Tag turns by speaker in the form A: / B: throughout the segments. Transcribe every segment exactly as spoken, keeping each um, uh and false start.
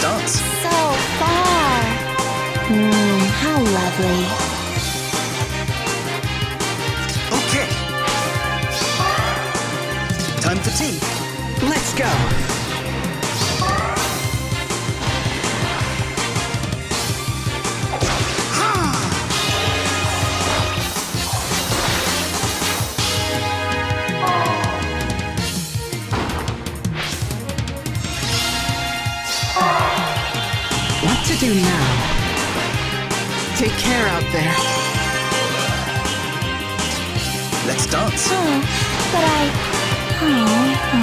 A: dance.
B: So far. Mmm, how lovely.
A: Okay. Time for tea.
C: Let's go. What to do now? Take care out there.
A: Let's dance.
B: Oh, but I... Oh.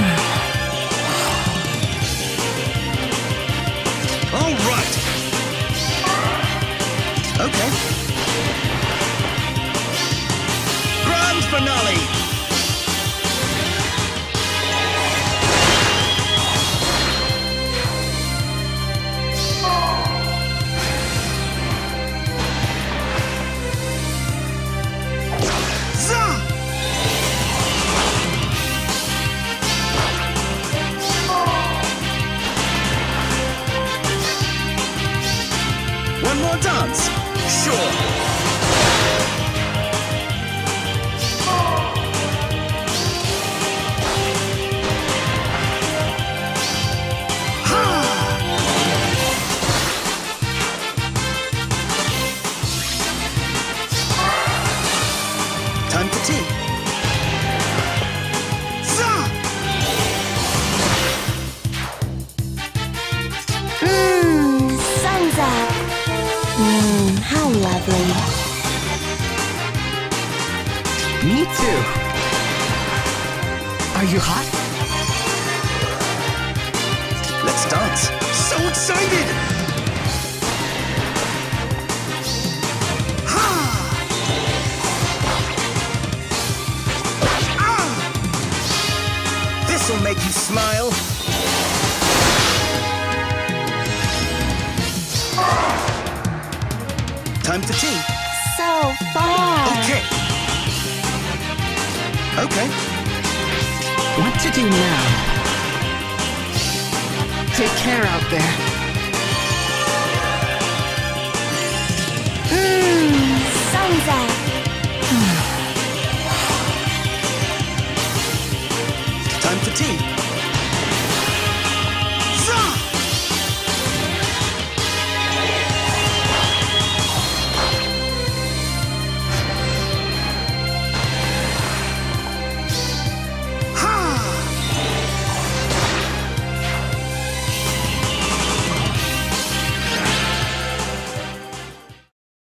A: All right. Okay. Grand finale. One more dance? Sure. Time for tea.
B: Mmm, sun's up. Mmm, how lovely.
C: Me too. Are you hot?
A: Let's dance. So excited! Ha! Ah! This'll make you smile. Time for tea.
B: So far.
A: Okay. Okay.
C: What to do now? Take care out there.
B: Mmm, sun's up.
A: Time for tea.